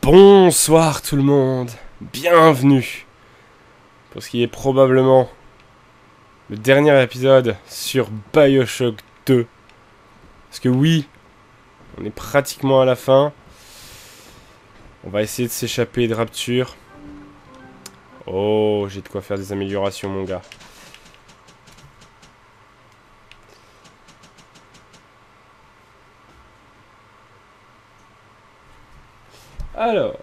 Bonsoir tout le monde, bienvenue pour ce qui est probablement le dernier épisode sur BioShock 2. Parce que oui, on est pratiquement à la fin. On va essayer de s'échapper de Rapture. Oh, j'ai de quoi faire des améliorations mon gars. Alors.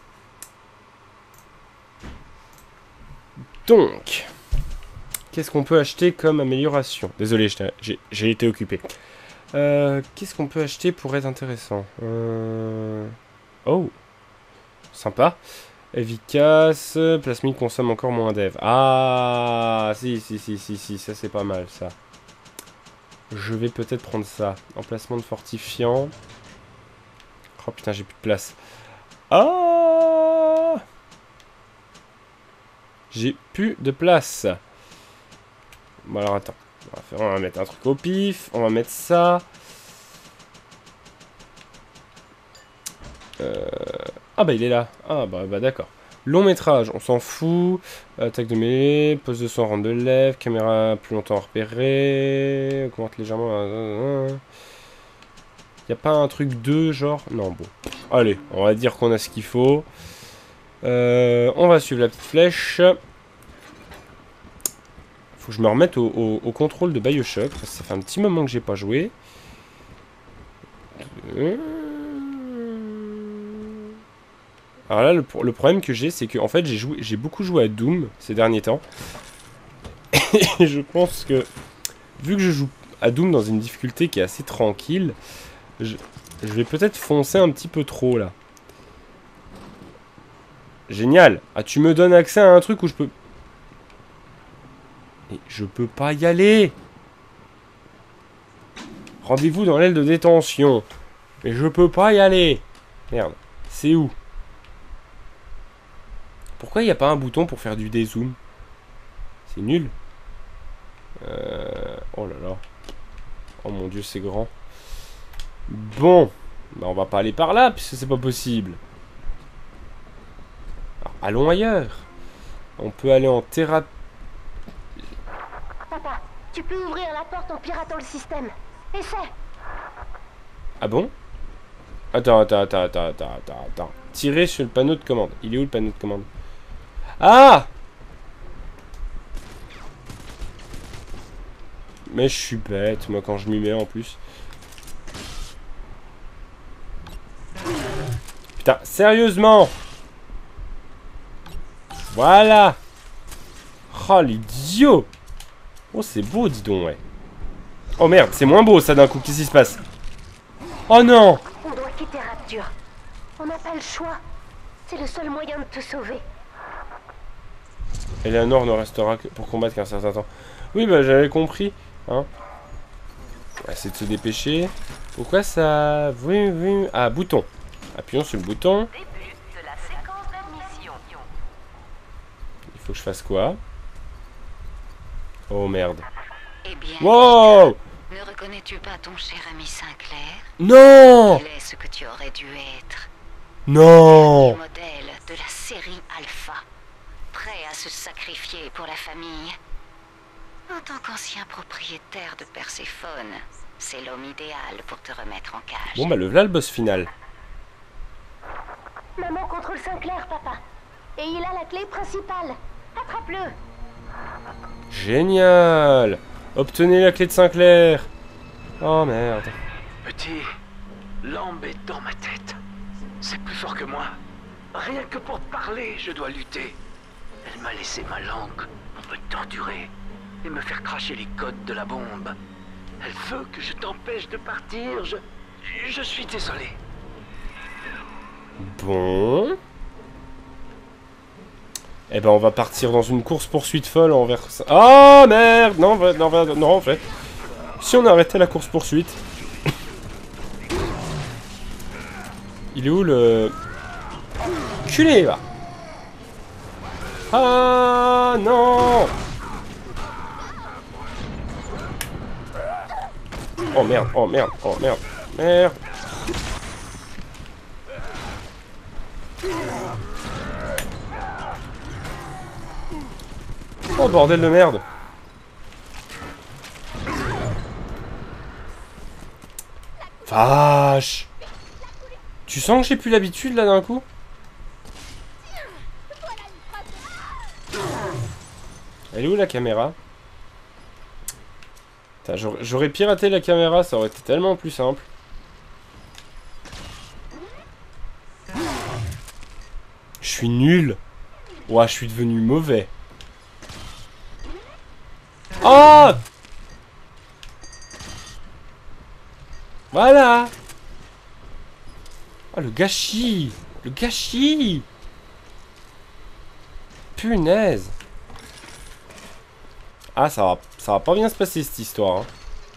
Donc. Qu'est-ce qu'on peut acheter comme amélioration? Désolé, j'ai été occupé. Qu'est-ce qu'on peut acheter pour être intéressant? Oh. Sympa. Efficace. Plasmide consomme encore moins d'Ev. Ah, si, ça c'est pas mal ça. Je vais peut-être prendre ça. Emplacement de fortifiant. Oh putain, j'ai plus de place. Ah! J'ai plus de place. Bon alors attends. On va mettre un truc au pif. On va mettre ça. Ah bah il est là. Ah bah d'accord. Long métrage, on s'en fout. Attaque de mêlée, pose de son rente de lèvres, caméra plus longtemps à repérer. Augmente légèrement. Y a pas un truc 2 genre? Non bon. Allez, on va dire qu'on a ce qu'il faut. On va suivre la petite flèche. Faut que je me remette au contrôle de BioShock. Parce que ça fait un petit moment que j'ai pas joué. Alors là, le problème que j'ai, c'est que en fait, j'ai beaucoup joué à Doom ces derniers temps. Et je pense que, vu que je joue à Doom dans une difficulté qui est assez tranquille, je vais peut-être foncer un petit peu trop là. Génial. Ah, tu me donnes accès à un truc où je peux... Et je peux pas y aller. Rendez-vous dans l'aile de détention. Mais je peux pas y aller. Merde. C'est où? Pourquoi il n'y a pas un bouton pour faire du dézoom? C'est nul. Oh là là. Oh mon dieu, c'est grand. Bon. Bah, on va pas aller par là, puisque c'est pas possible. Alors, allons ailleurs. On peut aller en thérapie. Papa, tu peux ouvrir la porte en piratant le système. Essaie. Ah bon? Attends. Tirer sur le panneau de commande. Il est où le panneau de commande? Ah! Mais je suis bête, moi, quand je m'y mets en plus. Putain, sérieusement! Voilà! Oh, l'idiot! Oh, c'est beau, dis donc, ouais. Oh merde, c'est moins beau, ça, d'un coup. Qu'est-ce qui se passe? Oh non! On doit quitter Rapture. On n'a pas le choix. C'est le seul moyen de te sauver. Eleanor ne restera que pour combattre qu'un certain temps. Oui, bah, j'avais compris. Hein? On va essayer de se dépêcher. Pourquoi ça... Oui. Ah, bouton. Appuyons sur le bouton. Début de la séquence d'admission. Il faut que je fasse quoi? Oh merde. Eh bien, Wow! ne reconnais-tu pas ton cher ami Sinclair? Non! Il est ce que tu aurais dû être. Non! Le modèle de la série Alpha. Prêt à se sacrifier pour la famille. En tant qu'ancien propriétaire de Perséphone, c'est l'homme idéal pour te remettre en cage. Bon bah le voilà le boss final. Maman contrôle Sinclair, papa. Et il a la clé principale. Attrape-le. Génial! Obtenez la clé de Sinclair. Oh merde. Petit, l'âme est dans ma tête. C'est plus fort que moi. Rien que pour parler, je dois lutter. Elle m'a laissé ma langue pour me torturer et me faire cracher les codes de la bombe. Elle veut que je t'empêche de partir. Je suis désolé. Bon. Eh ben on va partir dans une course-poursuite folle envers ça. Oh merde! Non, en fait. Si on arrêtait la course-poursuite. Il est où le... Culé va! Ah non! Oh merde. Merde. Oh bordel de merde. Vache. Tu sens que j'ai plus l'habitude là d'un coup? Elle est où la caméra? J'aurais piraté la caméra, ça aurait été tellement plus simple. Je suis nul. Ouah, je suis devenu mauvais. Oh! Voilà! Oh, le gâchis! Le gâchis! Punaise! Ah, ça va pas bien se passer cette histoire. Hein.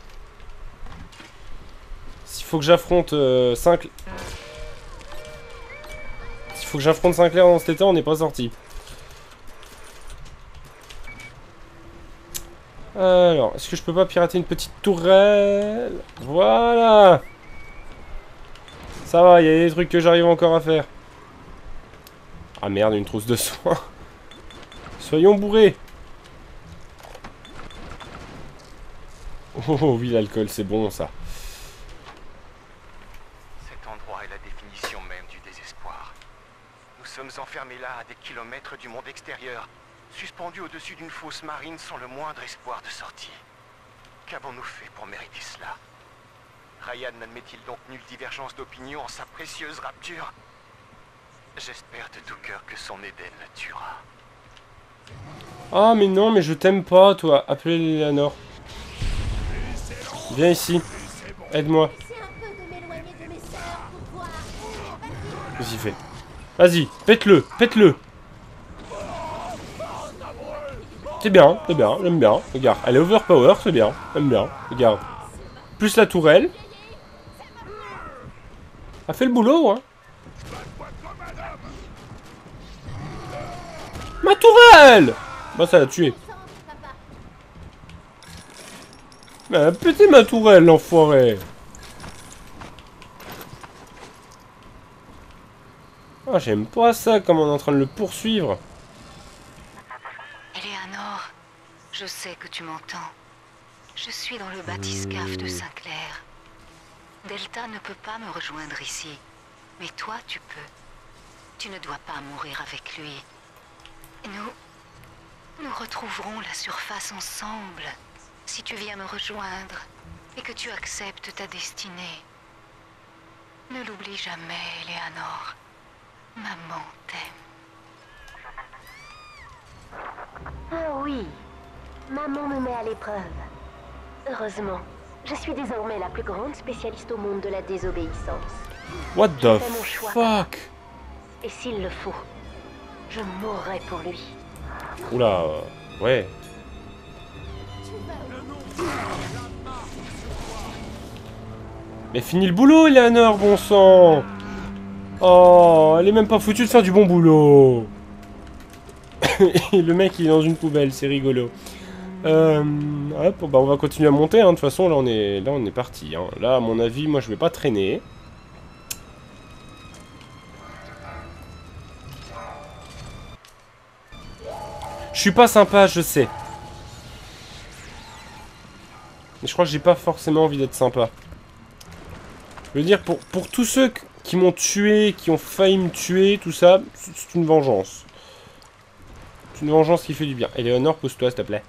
S'il faut que j'affronte Sinclair dans cet état, on n'est pas sorti. Alors, est-ce que je peux pas pirater une petite tourelle? Voilà! Ça va, il y a des trucs que j'arrive encore à faire. Ah merde, une trousse de soins. Soyons bourrés. Oh oui, l'alcool, c'est bon ça. Cet endroit est la définition même du désespoir. Nous sommes enfermés là à des kilomètres du monde extérieur, suspendus au-dessus d'une fosse marine sans le moindre espoir de sortie. Qu'avons-nous fait pour mériter cela? Ryan n'admet-il donc nulle divergence d'opinion en sa précieuse rapture? J'espère de tout cœur que son Éden le tuera. Ah mais non, mais je t'aime pas toi. Appelez Eleanor. Viens ici. Aide-moi. Vas-y, fais. Vas-y, pète-le, pète-le. C'est bien, j'aime bien. Regarde, elle est overpower, c'est bien, j'aime bien. Regarde. Plus la tourelle. A fait le boulot, hein. Ma tourelle! Bah ça l'a tué. Mais pétez ma tourelle, l'enfoiré. Ah, j'aime pas ça, comme on est en train de le poursuivre. Eleanor, je sais que tu m'entends. Je suis dans le bathyscaphe de Sinclair. Delta ne peut pas me rejoindre ici. Mais toi, tu peux. Tu ne dois pas mourir avec lui. Nous retrouverons la surface ensemble. Si tu viens me rejoindre et que tu acceptes ta destinée. Ne l'oublie jamais, Eleanor. Maman t'aime. Ah oui, maman me met à l'épreuve. Heureusement, je suis désormais la plus grande spécialiste au monde de la désobéissance. What the Fais mon choix. fuck? Et s'il le faut, je mourrai pour lui. Oula, ouais. Mais finis le boulot, Eleanor, bon sang. Oh, elle est même pas foutue de faire du bon boulot. Et le mec, il est dans une poubelle, c'est rigolo. Hop, bah on va continuer à monter, hein. De toute façon, là on est parti. Hein. Là, à mon avis, moi je vais pas traîner. Je suis pas sympa, je sais. Mais je crois que j'ai pas forcément envie d'être sympa. Je veux dire, pour tous ceux qui m'ont tué, qui ont failli me tuer, tout ça, c'est une vengeance. C'est une vengeance qui fait du bien. Eleanor, pousse-toi, s'il te plaît.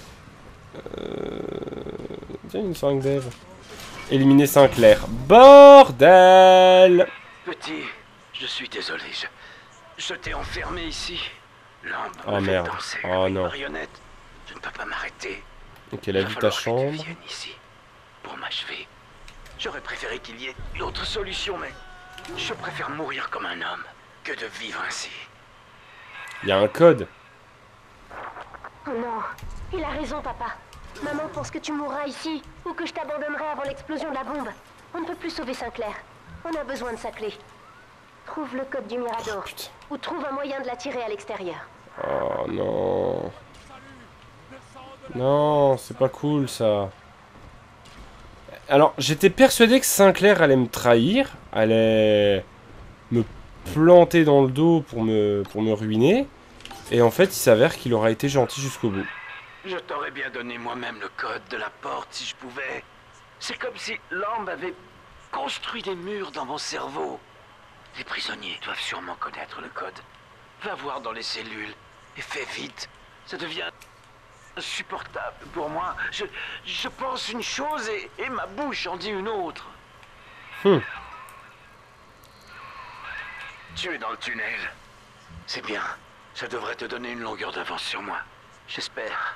Tiens, une seringue d'Ève. Éliminer Sinclair. Bordel! Petit, je suis désolé, je t'ai enfermé ici. L'âme Oh, me fait merde. danser Oh, comme une non. marionnette. Je ne peux pas m'arrêter. Ok, la Il va vie ta falloir que chambre. tu viennes ici pour m'achever. J'aurais préféré qu'il y ait d'autres solutions, mais je préfère mourir comme un homme que de vivre ainsi. Il y a un code. Oh non, il a raison, papa. Maman pense que tu mourras ici, ou que je t'abandonnerai avant l'explosion de la bombe. On ne peut plus sauver Sinclair. On a besoin de sa clé. Trouve le code du Mirador, Putain. ou trouve un moyen de la tirer à l'extérieur. Oh non. Non, c'est pas cool ça. Alors, j'étais persuadé que Sinclair allait me trahir, allait me planté dans le dos pour me ruiner. Et en fait, il s'avère qu'il aura été gentil jusqu'au bout. Je t'aurais bien donné moi-même le code de la porte si je pouvais. C'est comme si l'homme avait construit des murs dans mon cerveau. Les prisonniers doivent sûrement connaître le code. Va voir dans les cellules et fais vite. Ça devient insupportable pour moi. Je pense une chose et ma bouche en dit une autre. Tu es dans le tunnel. C'est bien. Ça devrait te donner une longueur d'avance sur moi. J'espère.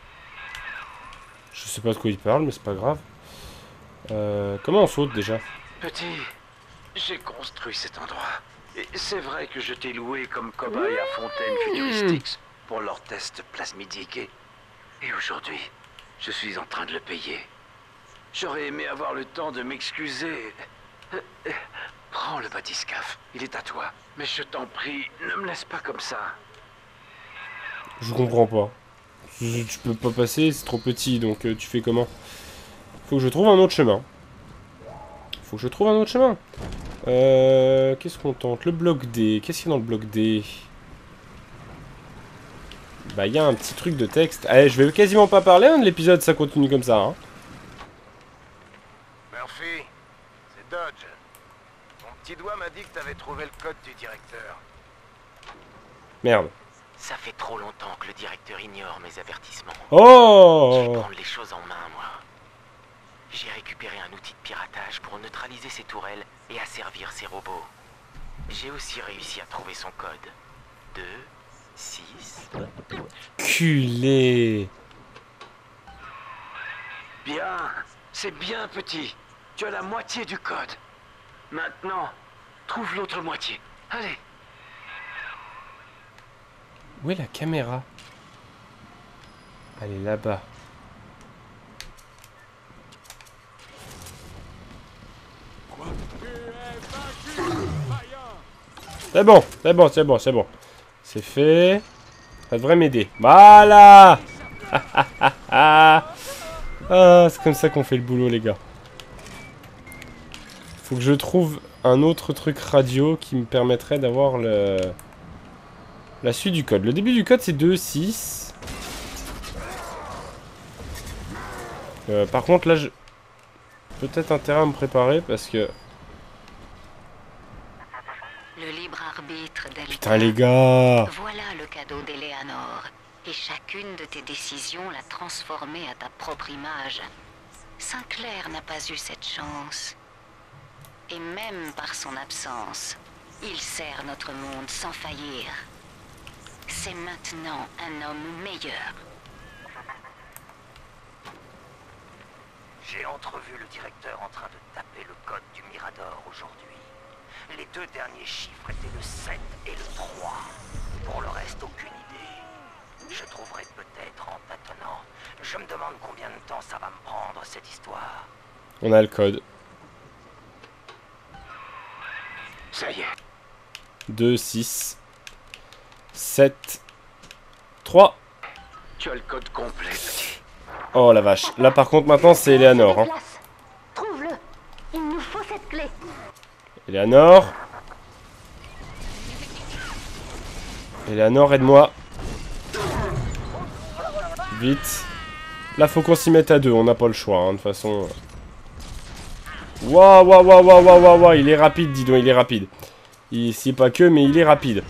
Je sais pas de quoi il parle, mais c'est pas grave. Comment on saute déjà? Petit, j'ai construit cet endroit. Et c'est vrai que je t'ai loué comme cobaye à Fontaine Futuristics pour leur test plasmidique. Et aujourd'hui, je suis en train de le payer. J'aurais aimé avoir le temps de m'excuser. Prends le bathyscaphe, il est à toi. Mais je t'en prie, ne me laisse pas comme ça. Je comprends pas. Tu peux pas passer, c'est trop petit, donc tu fais comment? Faut que je trouve un autre chemin. Faut que je trouve un autre chemin. Qu'est-ce qu'on tente? Le bloc D. Qu'est-ce qu'il y a dans le bloc D? Bah, il y a un petit truc de texte. Allez, je vais quasiment pas parler de l'épisode, ça continue comme ça. Hein. Murphy, c'est Dodge. Mon petit doigt m'a dit que t'avais trouvé le code du directeur. Merde. Ça fait trop longtemps que le directeur ignore mes avertissements. Je Oh! vais prendre les choses en main, moi. J'ai récupéré un outil de piratage pour neutraliser ses tourelles et asservir ses robots. J'ai aussi réussi à trouver son code. 2, 6... Culé! Bien, c'est bien petit. Tu as la moitié du code. Maintenant, trouve l'autre moitié. Allez. Où est la caméra? Elle est là-bas. C'est bon, c'est bon, c'est bon, c'est bon. C'est fait. Ça devrait m'aider. Voilà. Ah, c'est comme ça qu'on fait le boulot, les gars. Faut que je trouve un autre truc radio qui me permettrait d'avoir la suite du code. Le début du code, c'est 2, 6. Par contre, là, j'ai peut-être intérêt à me préparer parce que... Le libre arbitre d'Elta. Putain, les gars! Voilà le cadeau d'Eleanor. Et chacune de tes décisions l'a transformée à ta propre image. Sinclair n'a pas eu cette chance. Et même par son absence, il sert notre monde sans faillir. C'est maintenant un homme meilleur. J'ai entrevu le directeur en train de taper le code du Mirador aujourd'hui. Les deux derniers chiffres étaient le 7 et le 3. Pour le reste, aucune idée. Je trouverai peut-être en tâtonnant. Je me demande combien de temps ça va me prendre, cette histoire. On a le code. Ça y est. 2, 6, 7, 3. Tu as le code complet, petit. Oh la vache. Là par contre maintenant c'est Eleanor. Hein. Trouve-le. Il nous faut cette clé. Eleanor. Eleanor, aide-moi. Vite. Là faut qu'on s'y mette à deux, on n'a pas le choix, hein, de toute façon. Waouh, waouh, waouh, waouh, waouh, waouh, il est rapide, dis donc, il est rapide. C'est pas que, mais il est rapide.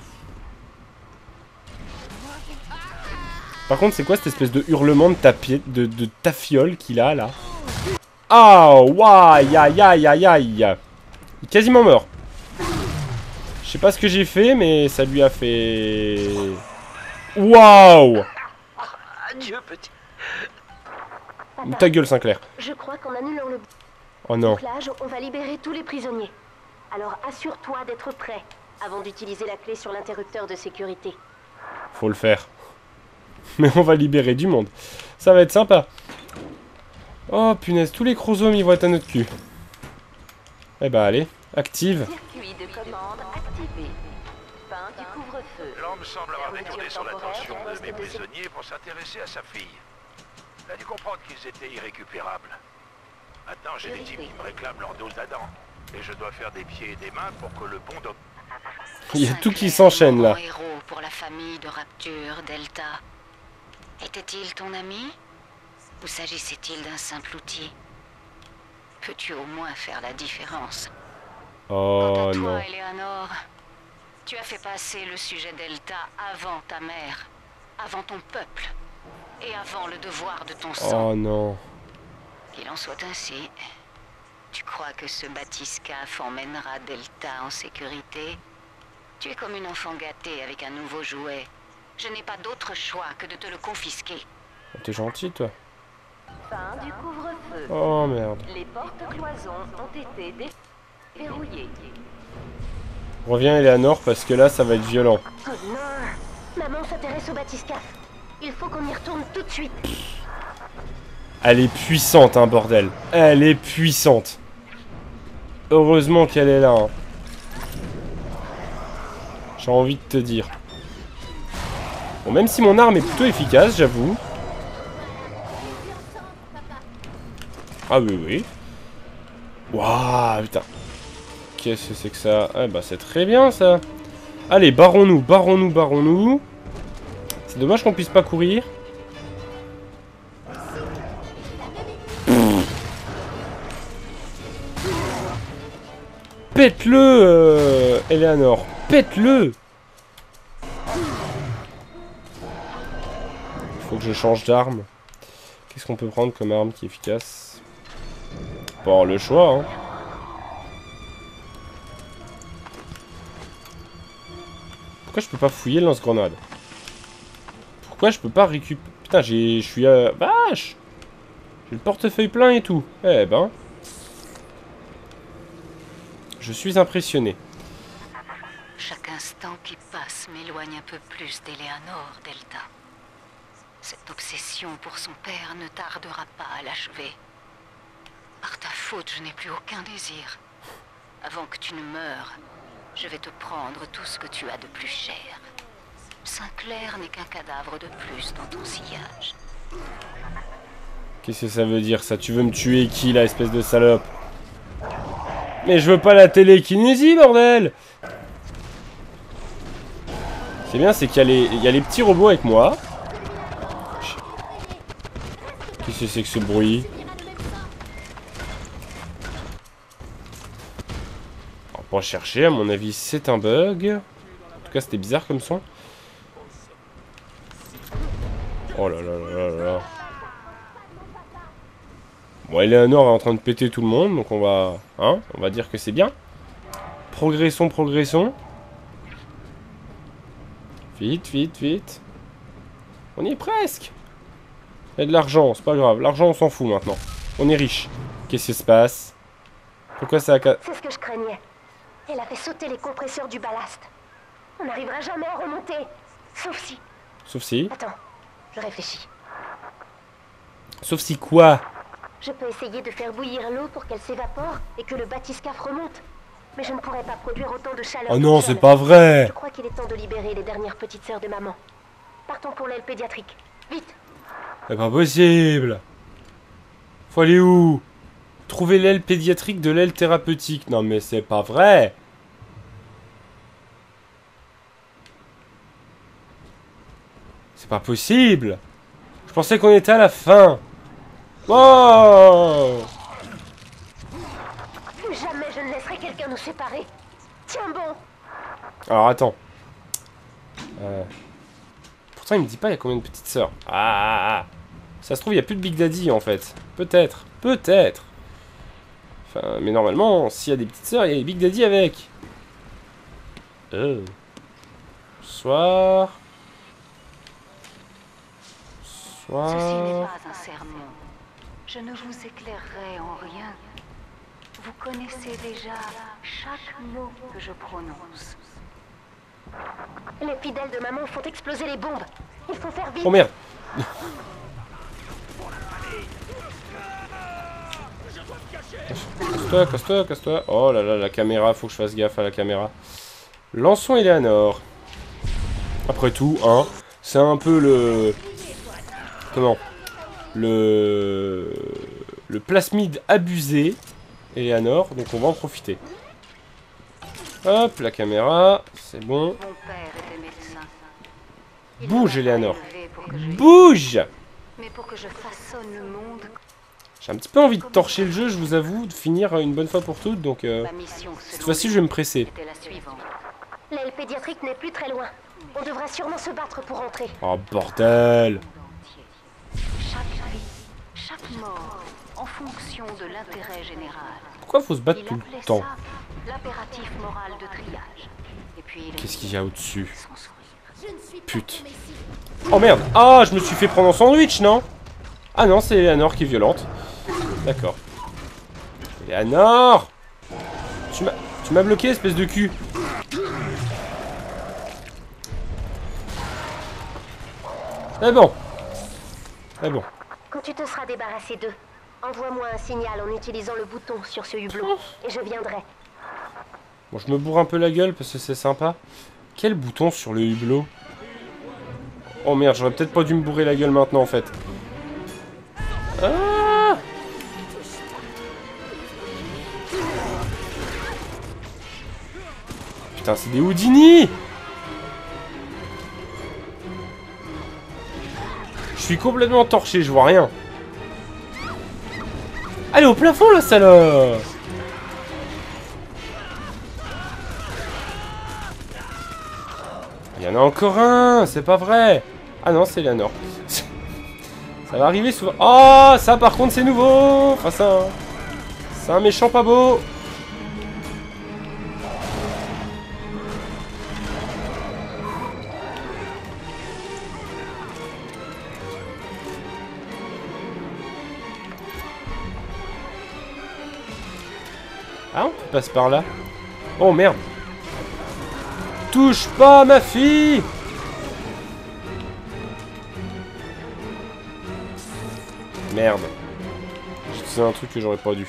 Par contre, c'est quoi cette espèce de hurlement de tafiole qu'il a, là? Ah, waouh, aïe, aïe, aïe, aïe, aïe. Il est quasiment mort. Je sais pas ce que j'ai fait, mais ça lui a fait... Waouh! Adieu, petit. Papa, Ta gueule, Sinclair. je crois qu'en annulant le Oh non. bouclage, on va libérer tous les prisonniers. Alors assure-toi d'être prêt avant d'utiliser la clé sur l'interrupteur de sécurité. Faut le faire. Mais on va libérer du monde. Ça va être sympa. Oh punaise, tous les chromosomes ils vont être à notre cul. Eh bah allez, active. Circuit de commande activé. Fin du couvre-feu. L'homme semble avoir Fermeture détourné son temporaire attention du de poste mes de prisonniers pour s'intéresser à sa fille. Il a dû comprendre qu'ils étaient irrécupérables. Maintenant, j'ai des types qui me réclament leur dose d'Adam. Et je dois faire des pieds et des mains pour que le bon doc... Il y a tout qui Sinclair, s'enchaîne là. mon héros pour la famille de Rapture, Delta. Était-il ton ami? Ou s'agissait-il d'un simple outil? Peux-tu au moins faire la différence? Quant Oh à toi, non. Eleanor, tu as fait passer le sujet Delta avant ta mère, avant ton peuple, et avant le devoir de ton sang. Oh non. Qu'il en soit ainsi. Tu crois que ce bathyscaphe emmènera Delta en sécurité? Tu es comme une enfant gâtée avec un nouveau jouet. Je n'ai pas d'autre choix que de te le confisquer. T'es gentil toi. Fin du couvre-feu. Oh merde. Les portes-cloisons ont été déverrouillées. Reviens Eleanor parce que là ça va être violent. Oh non! Maman s'intéresse au bathyscaphe. Il faut qu'on y retourne tout de suite. Elle est puissante hein bordel. Elle est puissante. Heureusement qu'elle est là. Hein. J'ai envie de te dire. Bon, même si mon arme est plutôt efficace, j'avoue. Ah oui, oui. Waouh, putain. Qu'est-ce que c'est que ça? Ah bah c'est très bien ça. Allez, barrons-nous, barrons-nous, barrons-nous. C'est dommage qu'on puisse pas courir. Pète-le, Eleanor. Pète-le. Faut que je change d'arme. Qu'est-ce qu'on peut prendre comme arme qui est efficace? Bon, le choix, hein. Pourquoi je peux pas fouiller le lance-grenade? Pourquoi je peux pas récupérer... Putain, je suis... Vache! J'ai le portefeuille plein et tout. Eh ben... Je suis impressionné. Chaque instant qui passe m'éloigne un peu plus d'Eleanor, Delta. Cette obsession pour son père ne tardera pas à l'achever. Par ta faute, je n'ai plus aucun désir. Avant que tu ne meures, je vais te prendre tout ce que tu as de plus cher. Sinclair n'est qu'un cadavre de plus dans ton sillage. Qu'est-ce que ça veut dire ça? Tu veux me tuer qui là, espèce de salope? Mais je veux pas la télékinésie, bordel! C'est bien, c'est qu'il y a les petits robots avec moi. Qu'est-ce que c'est que ce bruit? On va pas chercher, à mon avis c'est un bug. En tout cas c'était bizarre comme son. Oh là là là là là. Bon, Eleanor est en train de péter tout le monde, donc on va dire que c'est bien. Progressons, progressons. Vite, vite, vite. On y est presque. Il y a de l'argent, c'est pas grave. L'argent, on s'en fout maintenant. On est riche. Qu'est-ce qui se passe? Pourquoi ça a... C'est ce que je craignais. Elle a fait sauter les compresseurs du ballast. On n'arrivera jamais à remonter. Sauf si... Sauf si... Attends, je réfléchis. Sauf si quoi? Je peux essayer de faire bouillir l'eau pour qu'elle s'évapore et que le bathyscaphe remonte. Mais je ne pourrais pas produire autant de chaleur. Oh non, toute c'est seule. pas vrai! Je crois qu'il est temps de libérer les dernières petites sœurs de maman. Partons pour l'aile pédiatrique. Vite! C'est pas possible! Faut aller où? Trouver l'aile pédiatrique de l'aile thérapeutique. Non mais c'est pas vrai! C'est pas possible! Je pensais qu'on était à la fin! Oh! Plus jamais je ne laisserai quelqu'un nous séparer. Tiens bon! Alors attends. Pourtant il me dit pas il y a combien de petites sœurs. Ah. Ça se trouve il y a plus de Big Daddy en fait. Peut-être. Peut-être. Enfin, mais normalement, s'il y a des petites sœurs, il y a des Big Daddy avec. Bonsoir. Ceci n'est Bonsoir. pas un sermon. Je ne vous éclairerai en rien. Vous connaissez déjà chaque mot que je prononce. Les fidèles de maman font exploser les bombes. Il faut faire vite. Oh merde. Casse-toi, casse-toi, casse-toi. Oh là là, la caméra, faut que je fasse gaffe à la caméra. Lançons Eleanor. Après tout, hein, c'est un peu le... Comment? Le plasmide abusé. Eleanor, donc on va en profiter. Hop, la caméra, c'est bon. Mon père était médecin. Il Bouge, m'a Eleanor. élevé pour que je- Bouge! Mais pour que je façonne le monde, J'ai un petit peu envie de torcher le jeu, je vous avoue, de finir une bonne fois pour toutes, donc ma mission, cette selon fois-ci lui, je vais me presser. était la suivante. L'aile pédiatrique n'est plus très loin. On devra sûrement se battre pour entrer. Oh bordel! Chaque vie, chaque mort, en fonction de l'intérêt général. Pourquoi faut se battre Il tout appelait le temps? ça l'impératif moral de triage. Et puis il Qu'est-ce qu'il y a au-dessus? sans sourire. Pute. Oh merde! Ah, je me suis fait prendre en sandwich, non? Ah non, c'est Eleanor qui est violente. D'accord. Eleanor! Tu m'as bloqué, espèce de cul! C'est bon. C'est bon. Quand tu te seras débarrassé d'eux, envoie-moi un signal en utilisant le bouton sur ce hublot. Et je viendrai. Bon, je me bourre un peu la gueule parce que c'est sympa. Quel bouton sur le hublot? Oh merde, j'aurais peut-être pas dû me bourrer la gueule maintenant en fait. Ah! Putain, c'est des Houdini! Je suis complètement torché, je vois rien. Allez, au plafond là, salope! Il y en a encore un, c'est pas vrai. Ah non, c'est Eleanor. Ça va arriver souvent. Oh, ça par contre c'est nouveau. Enfin, c'est un méchant pas beau. Ah, on passe par là. Oh merde. Touche pas ma fille! Merde. J'ai utilisé un truc que j'aurais pas dû.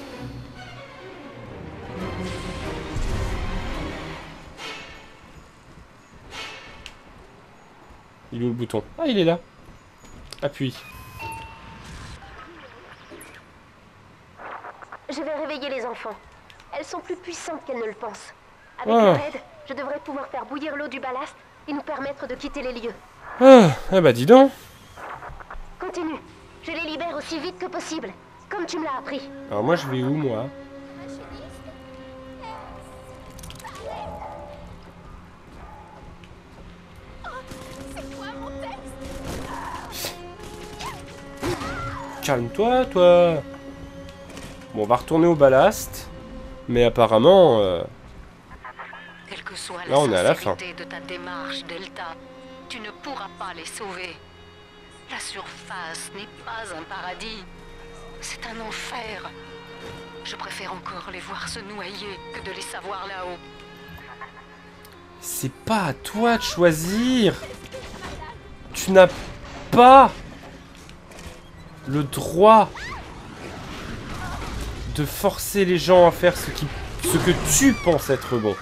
Il est où le bouton? Ah, il est là. Appuie. Je vais réveiller les enfants. Elles sont plus puissantes qu'elles ne le pensent. Avec Ah. leur aide, je devrais pouvoir faire bouillir l'eau du ballast et nous permettre de quitter les lieux. Ah, eh bah dis donc. Continue. Je les libère aussi vite que possible, comme tu me l'as appris. Alors moi je vais où moi? Calme-toi, toi. Bon, on va retourner au ballast. Mais apparemment... Quelle que soit Là, on est à la fin. sincérité de ta démarche, Delta, tu ne pourras pas les sauver. La surface n'est pas un paradis. C'est un enfer. Je préfère encore les voir se noyer que de les savoir là-haut. C'est pas à toi de choisir. Tu n'as pas le droit de forcer les gens à faire ce que tu penses être bon.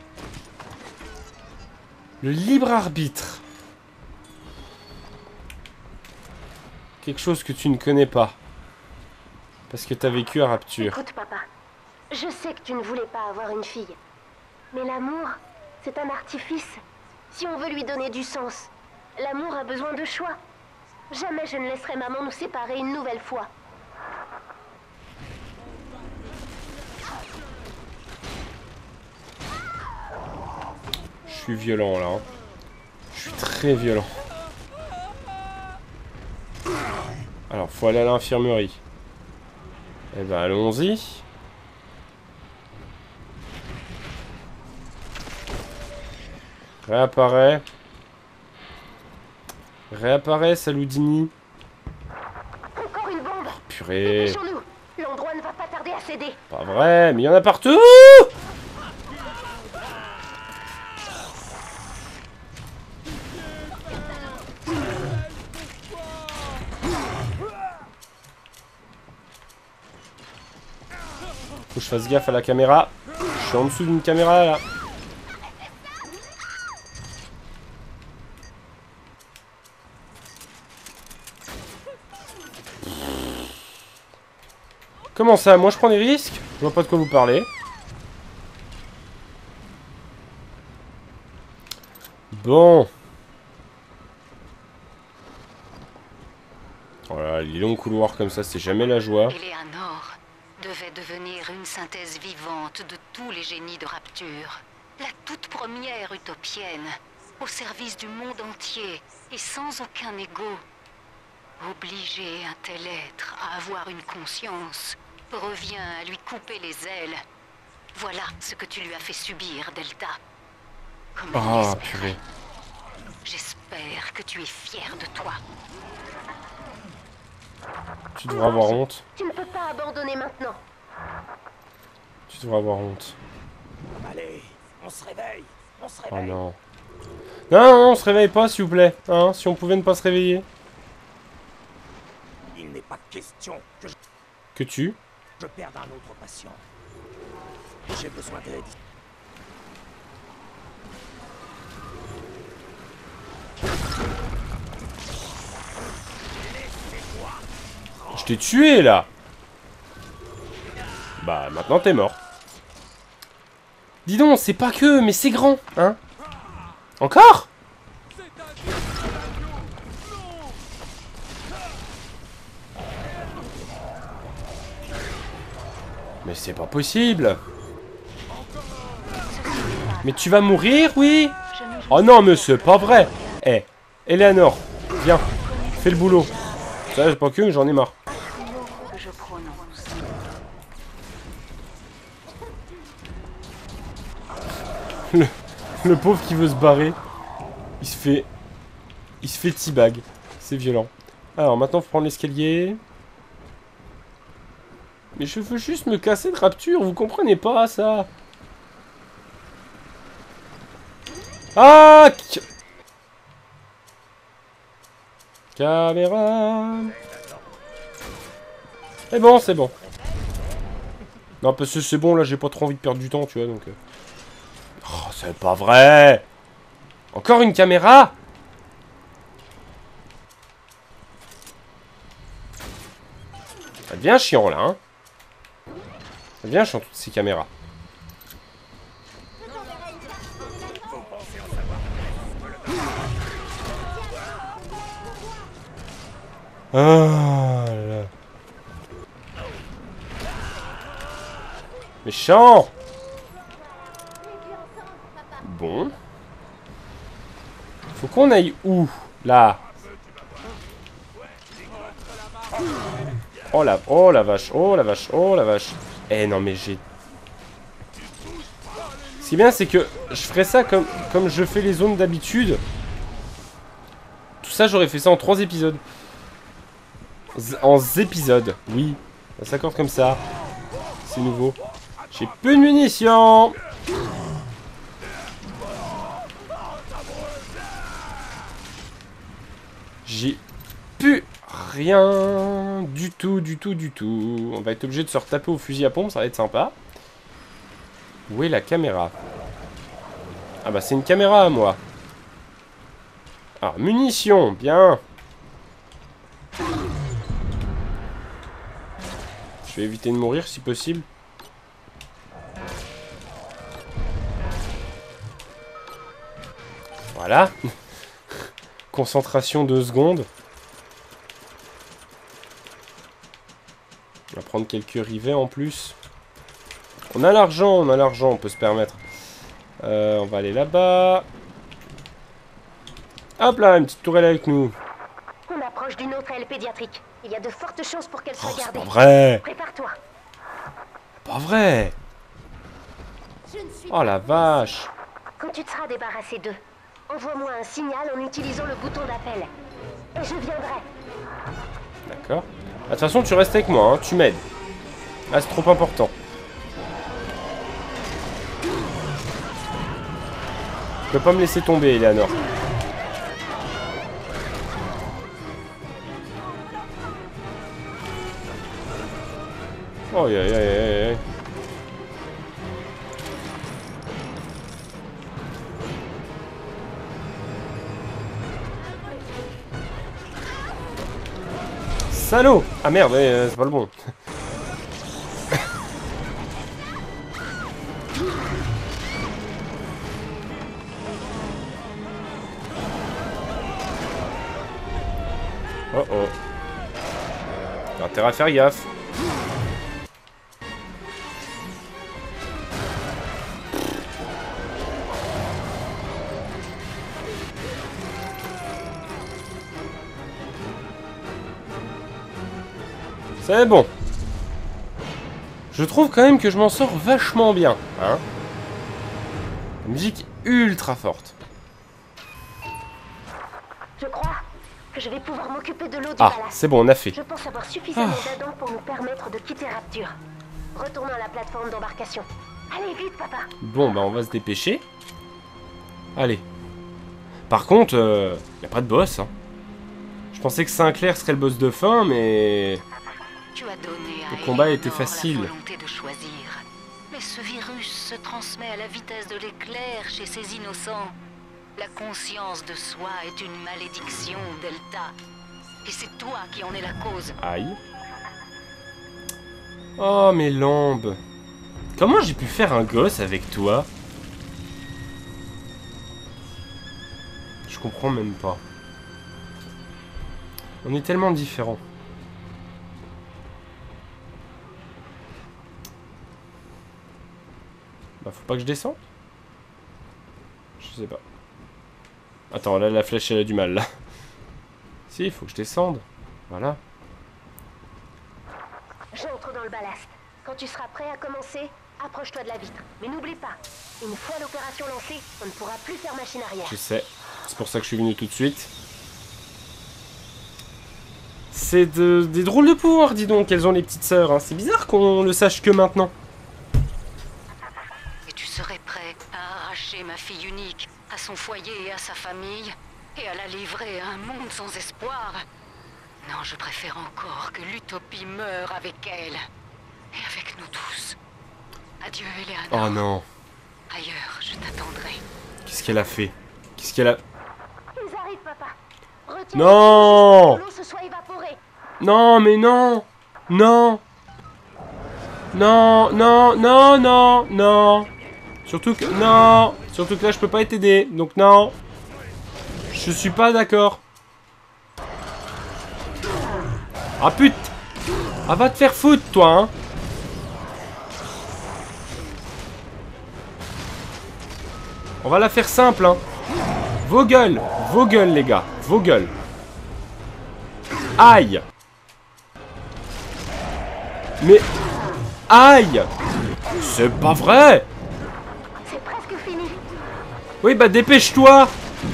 Le libre arbitre. Quelque chose que tu ne connais pas. Parce que t'as vécu à Rapture. Écoute, papa. Je sais que tu ne voulais pas avoir une fille. Mais l'amour, c'est un artifice. Si on veut lui donner du sens, l'amour a besoin de choix. Jamais je ne laisserai maman nous séparer une nouvelle fois. Je suis violent là. Hein. Je suis très violent. Alors, faut aller à l'infirmerie. Eh ben, allons-y. Réapparaît. Réapparaît, Saloudini. Encore une bombe. Purée. Dépêchons-nous. L'endroit ne va pas tarder à céder. Pas vrai, mais il y en a partout. Faut que je fasse gaffe à la caméra. Je suis en dessous d'une caméra là. Comment ça? Moi je prends des risques? Je vois pas de quoi vous parlez. Bon. Voilà, les longs couloirs comme ça, c'est jamais la joie. Eleanor devait devenir une synthèse vivante de tous les génies de Rapture. La toute première utopienne, au service du monde entier et sans aucun ego. Obliger un tel être à avoir une conscience revient à lui couper les ailes. Voilà ce que tu lui as fait subir, Delta. Comme elle Ah, l'espérait. purée. J'espère que tu es fier de toi. Tu devrais avoir honte. Tu ne peux pas abandonner maintenant. Tu devrais avoir honte. Allez, on se réveille. On se Oh réveille. non. Non, non, on se réveille pas, s'il vous plaît. Hein, si on pouvait ne pas se réveiller. Il n'est pas question que Que tu. je perde un autre patient. J'ai besoin d'aide. Je t'ai tué, là. Bah, maintenant t'es mort. Dis donc, c'est pas que, mais c'est grand, hein. Encore? Mais c'est pas possible. Mais tu vas mourir, oui? Oh non, mais c'est pas vrai. Eh, Eleanor, viens, fais le boulot. Ça, c'est pas que, j'en ai marre. Que je prononce. Le pauvre qui veut se barrer, il se fait teabag. C'est violent. Alors maintenant, faut prendre l'escalier. Mais je veux juste me casser de Rapture, vous comprenez pas ça? Ah! Caméra. C'est bon, c'est bon. Non, parce que c'est bon, là, j'ai pas trop envie de perdre du temps, tu vois, donc... Oh, c'est pas vrai! Encore une caméra? Ça devient chiant, là, hein? Ça devient chiant, toutes ces caméras. Ah là. Méchant! Bon. Faut qu'on aille où? Là. Oh la vache, oh la vache, oh la vache. Eh non mais j'ai... Ce qui est bien c'est que je ferais ça comme je fais les zones d'habitude. Tout ça j'aurais fait ça en 3 épisodes. En épisodes, oui. Ça s'accorde comme ça. C'est nouveau. J'ai peu de munitions. J'ai plus rien du tout, du tout, du tout. On va être obligé de se retaper au fusil à pompe, ça va être sympa. Où est la caméra? Ah bah c'est une caméra à moi. Alors, munitions, bien. Je vais éviter de mourir si possible. Voilà. Concentration 2 secondes. On va prendre quelques rivets en plus. On a l'argent, on peut se permettre. On va aller là-bas. Hop là, une petite tourelle avec nous. On approche d'une autre aile pédiatrique. Il y a de fortes chances pour qu'elle soit Oh, c'est gardée. pas vrai. Prépare-toi. Pas vrai. Oh la vache. Quand tu te seras débarrassé d'eux, envoie-moi un signal en utilisant le bouton d'appel. Et je viendrai. D'accord. De toute façon, tu restes avec moi, hein. Tu m'aides. Ah, c'est trop important. Tu peux pas me laisser tomber, Eleanor. Oh, aïe, aïe, aïe, aïe. Salaud! Ah merde, c'est pas le bon. Oh oh. T'as intérêt à faire gaffe. C'est bon. Je trouve quand même que je m'en sors vachement bien. Hein, la musique ultra forte. Je crois que je vais pouvoir m'occuper de l'eau du Ah, palace. c'est bon, on a fait. Je pense avoir suffisamment d'Adam pour nous permettre de quitter Rapture. Retournons à la plateforme d'embarcation. Allez, vite, papa. Bon, bah on va se dépêcher. Allez. Par contre, y a pas de boss. Hein. Je pensais que Sinclair serait le boss de fin, mais... Tu as donné à Le combat Eleanor était facile. la volonté de choisir. Mais ce virus se transmet à la vitesse de l'éclair chez ces innocents. La conscience de soi est une malédiction, Delta. Et c'est toi qui en es la cause. Aïe. Oh, mes lambes. Comment j'ai pu faire un gosse avec toi? Je comprends même pas. On est tellement différents. Bah, faut pas que je descende? Je sais pas. Attends, là, la flèche, elle a du mal, là. Si, il faut que je descende. Voilà. J'entre dans le ballast. Quand tu seras prêt à commencer, approche-toi de la vitre. Mais n'oublie pas, une fois l'opération lancée, on ne pourra plus faire machine arrière. Je sais. C'est pour ça que je suis venu tout de suite. C'est des drôles de pouvoirs, dis donc, qu'elles ont les petites sœurs. Hein. C'est bizarre qu'on le sache que maintenant. Et tu serais prêt à arracher ma fille unique à son foyer et à sa famille, et à la livrer à un monde sans espoir. Non, je préfère encore que l'utopie meure avec elle. Et avec nous tous. Adieu, Eleanor. Oh non. Ailleurs, je t'attendrai. Qu'est-ce qu'elle a fait? Qu'est-ce qu'elle a... Ils arrivent, papa. Retiens Non! que l'eau se soit évaporée. Non, mais non! Non! Non, non, non, non, non! Surtout que... Non! Surtout que là, je peux pas être aidé. Donc non! Je suis pas d'accord. Ah putain! Ah, va te faire foutre, toi, hein! On va la faire simple, hein! Vos gueules, les gars, vos gueules. Aïe! Mais... Aïe! C'est pas vrai! C'est presque fini. Oui, bah dépêche-toi!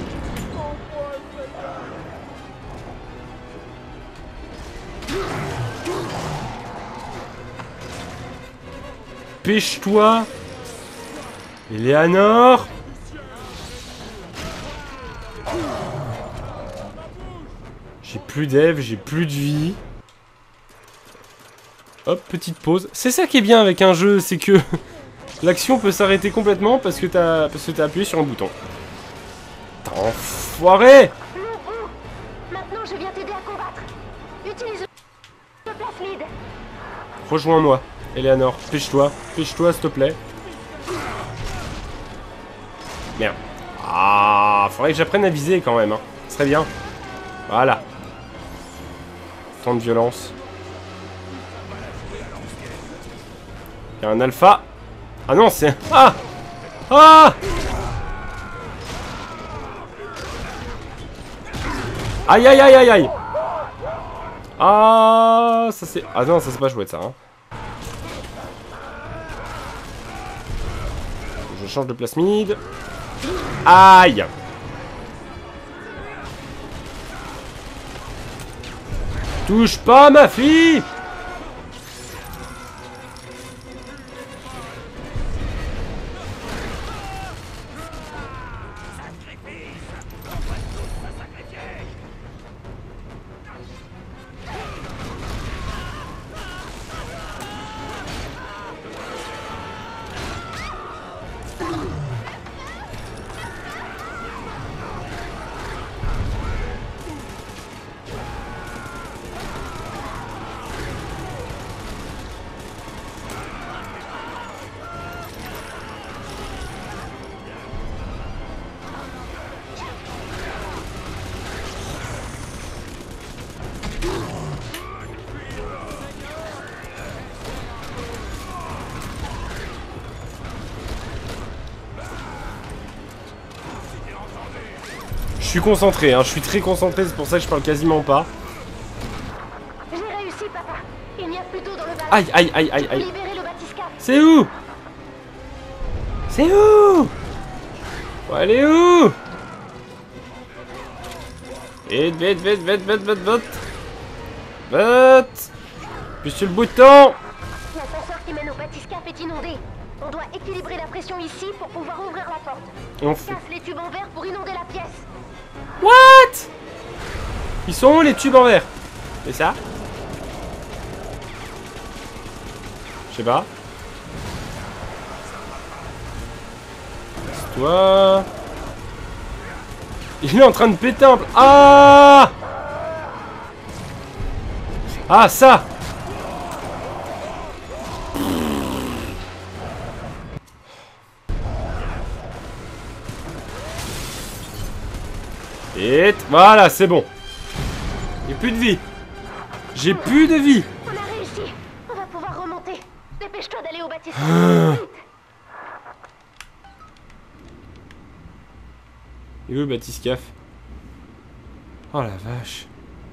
Dépêche-toi! Eleanor! J'ai plus d'Ève, j'ai plus de vie. Hop, petite pause. C'est ça qui est bien avec un jeu, c'est que l'action peut s'arrêter complètement parce que t'as appuyé sur un bouton. T'as enfoiré! Maintenant, je viens t'aider à combattre. Utilise le plasmide. Rejoins-moi, Eleanor. Pêche-toi, s'il te plaît. Merde. Ah, faudrait que j'apprenne à viser quand même, hein. Ce serait bien. Voilà. Tant de violence. Il y a un alpha. Ah non, c'est... Ah! Ah! Aïe, aïe, aïe, aïe, aïe. Ah, ça c'est... Ah non, ça c'est pas chouette, ça, hein. Je change de plasmide. Aïe! Touche pas ma fille! suis concentré, hein. Je suis très concentré, c'est pour ça que je parle quasiment pas. J'ai réussi, papa. Il n'y a plus d'eau dans le ballon. Aïe, aïe, aïe, aïe, aïe. Libérer le bathyscaphe. C'est où? C'est où? Faut aller où? Vite, vite, vite, vite, vite, vite, vite. Vite. Puis sur le bouton. L'ascenseur qui mène au bathyscaphe est inondé. On doit équilibrer la pression ici pour pouvoir ouvrir la porte. On fait... Casse les tubes en verre pour inonder la pièce. What? Ils sont où les tubes en verre? C'est ça? Je sais pas. C'est toi. Il est en train de péter un... Ah! Ah, ça! Et voilà, c'est bon. J'ai plus de vie. J'ai plus de vie. On a réussi. On va pouvoir remonter. Dépêche-toi d'aller au bathyscaphe. Vite. Il est où le bathyscaphe? Oh la vache.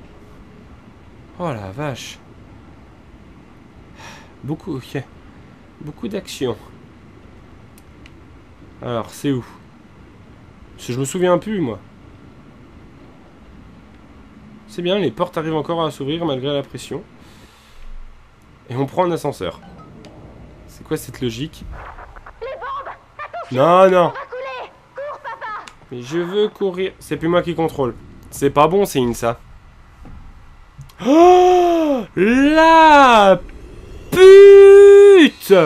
Oh la vache. Beaucoup, ok. Beaucoup d'action. Alors, c'est où? Parce que je me souviens plus, moi. C'est bien, les portes arrivent encore à s'ouvrir malgré la pression. Et on prend un ascenseur. C'est quoi cette logique? Les bombes. Attention. Non, non. On va couler. Cours, papa. Mais je veux courir. C'est plus moi qui contrôle. C'est pas bon signe, ça. Oh, la pute!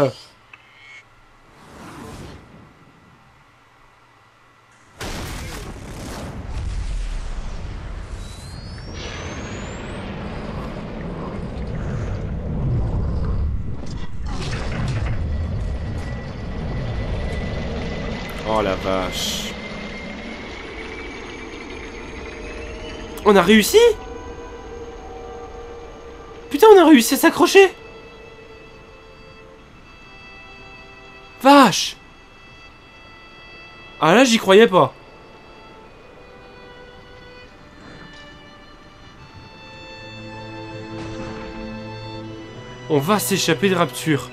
Oh la vache. On a réussi? Putain, on a réussi à s'accrocher. Vache. Ah là, j'y croyais pas. On va s'échapper de Rapture.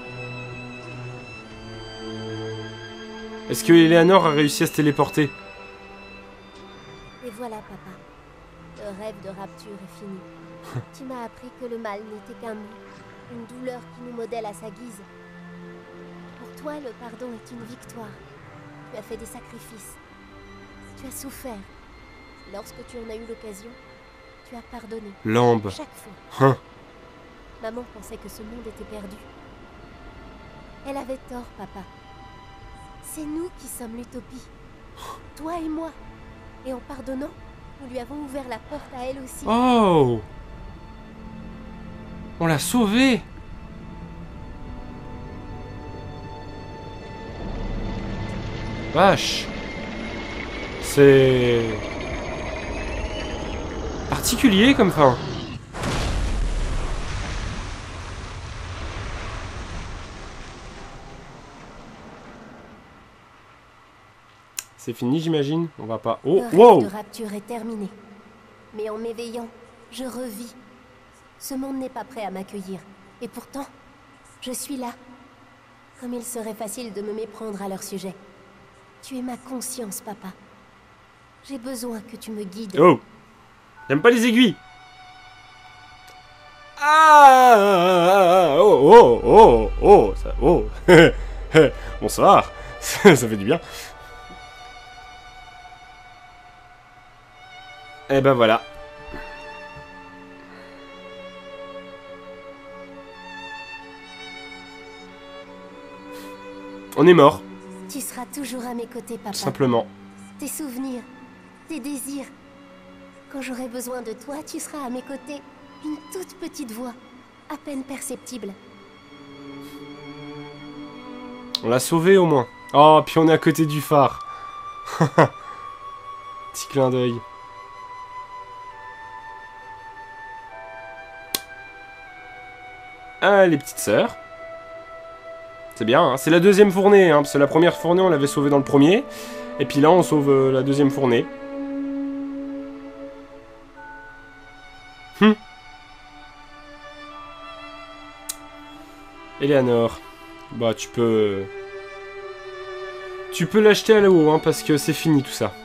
Est-ce que Eleanor a réussi à se téléporter? Et voilà, papa. Le rêve de Rapture est fini. Tu m'as appris que le mal n'était qu'un mot, une douleur qui nous modèle à sa guise. Pour toi, le pardon est une victoire. Tu as fait des sacrifices. Tu as souffert. Lorsque tu en as eu l'occasion, tu as pardonné. Lambe. Chaque fois. Hein. Maman pensait que ce monde était perdu. Elle avait tort, papa. C'est nous qui sommes l'utopie. Toi et moi. Et en pardonnant, nous lui avons ouvert la porte à elle aussi. Oh! On l'a sauvé! Vache! C'est... particulier comme fin. C'est fini, j'imagine. On va pas... Oh, Le rêve wow! de Rapture est terminé. Mais en m'éveillant, je revis. Ce monde n'est pas prêt à m'accueillir. Et pourtant, je suis là. Comme il serait facile de me méprendre à leur sujet. Tu es ma conscience, papa. J'ai besoin que tu me guides. Oh! J'aime pas les aiguilles! Ah! Oh, oh, oh, oh! Ça, oh! Bonsoir! Ça fait du bien. Et ben voilà. On est mort, Tu seras toujours à mes côtés, papa. tout simplement. Tes souvenirs, tes désirs. Quand j'aurai besoin de toi, tu seras à mes côtés. Une toute petite voix, à peine perceptible. On l'a sauvé au moins. Oh, puis on est à côté du phare. Petit clin d'œil. Ah, les petites sœurs. C'est bien, hein. C'est la deuxième fournée, hein, parce que la première fournée, on l'avait sauvée dans le premier. Et puis là, on sauve la deuxième fournée. Eleanor. Bah, tu peux... Tu peux l'acheter à la haut, hein, parce que c'est fini tout ça.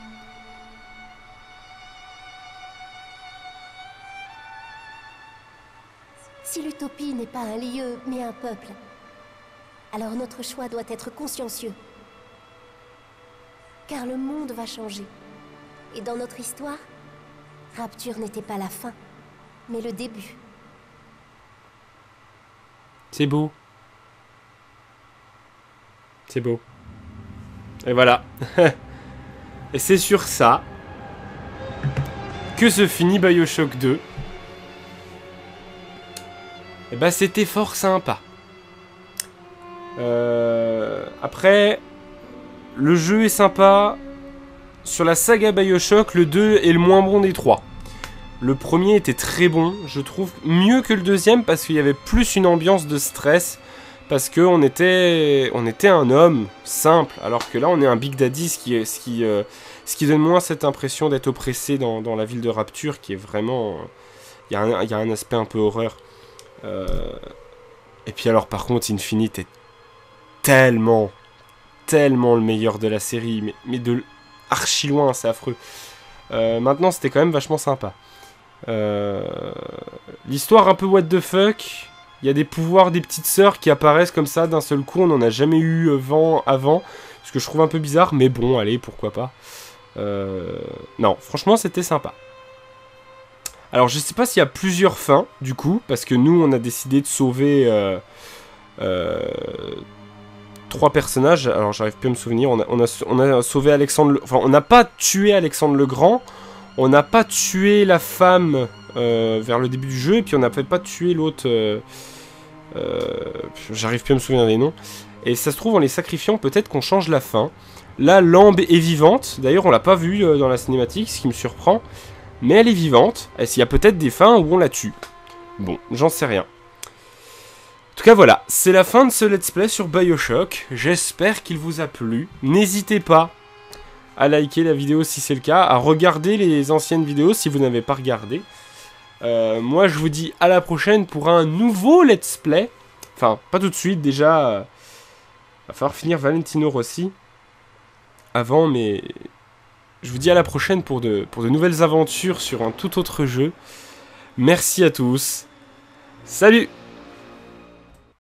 Si l'utopie n'est pas un lieu, mais un peuple, alors notre choix doit être consciencieux. Car le monde va changer. Et dans notre histoire, Rapture n'était pas la fin, mais le début. C'est beau. C'est beau. Et voilà. Et c'est sur ça que se finit BioShock 2. Et bah c'était fort sympa. Après, le jeu est sympa. Sur la saga BioShock, le 2 est le moins bon des 3. Le premier était très bon, je trouve mieux que le deuxième parce qu'il y avait plus une ambiance de stress. Parce qu'on était un homme simple, alors que là on est un Big Daddy, ce qui donne moins cette impression d'être oppressé dans la ville de Rapture, qui est vraiment... Il y a un aspect un peu horreur. Et puis alors par contre Infinite est tellement le meilleur de la série, mais de archi loin, c'est affreux. Maintenant c'était quand même vachement sympa. L'histoire un peu what the fuck. Il y a des pouvoirs des petites sœurs qui apparaissent comme ça d'un seul coup, on n'en a jamais eu vent avant, ce que je trouve un peu bizarre, mais bon, allez, pourquoi pas. Non, franchement, c'était sympa. Alors, je sais pas s'il y a plusieurs fins, du coup, parce que nous, on a décidé de sauver 3 personnages. Alors, j'arrive plus à me souvenir, on a sauvé Alexandre... Enfin, on n'a pas tué Alexandre le Grand, on n'a pas tué la femme vers le début du jeu, et puis on n'a peut-être pas tué l'autre... j'arrive plus à me souvenir des noms. Et ça se trouve, en les sacrifiant, peut-être qu'on change la fin. Là, Lambe est vivante. D'ailleurs, on l'a pas vue dans la cinématique, ce qui me surprend. Mais elle est vivante. Il y a peut-être des fins où on la tue. Bon, j'en sais rien. En tout cas, voilà. C'est la fin de ce let's play sur BioShock. J'espère qu'il vous a plu. N'hésitez pas à liker la vidéo si c'est le cas. À regarder les anciennes vidéos si vous n'avez pas regardé. Moi je vous dis à la prochaine pour un nouveau let's play. Enfin, pas tout de suite, déjà va falloir finir Valentino Rossi avant, mais je vous dis à la prochaine pour de nouvelles aventures sur un tout autre jeu. Merci à tous. Salut!